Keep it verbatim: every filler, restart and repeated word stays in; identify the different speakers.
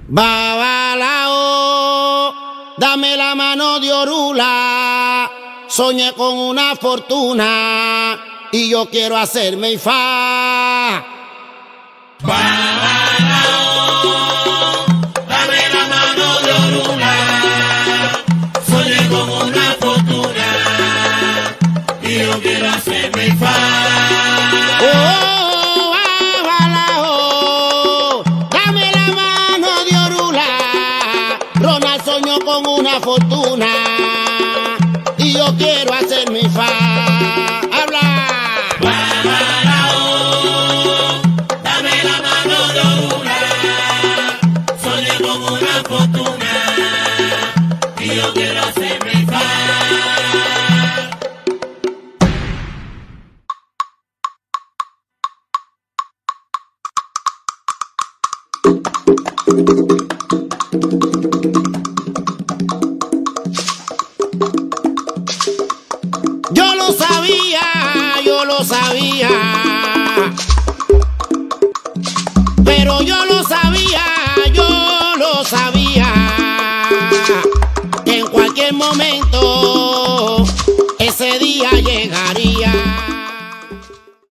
Speaker 1: Babalao, dame la mano de Orula. Soñé con una fortuna y yo quiero hacerme ifá.
Speaker 2: Babalao, dame la mano de Orula. Soñé con una fortuna y yo quiero hacerme ifá.
Speaker 1: Oh, Babalao, dame la mano de Orula. Ronald soñó con una fortuna y yo quiero hacerme ifá. Habla.
Speaker 2: Babalao, dame la mano de Orula. Soñé con una fortuna y yo quiero hacerme ifá.
Speaker 1: Yo lo sabía, yo lo sabía, pero yo lo sabía, yo lo sabía, que en cualquier momento ese día llegaría.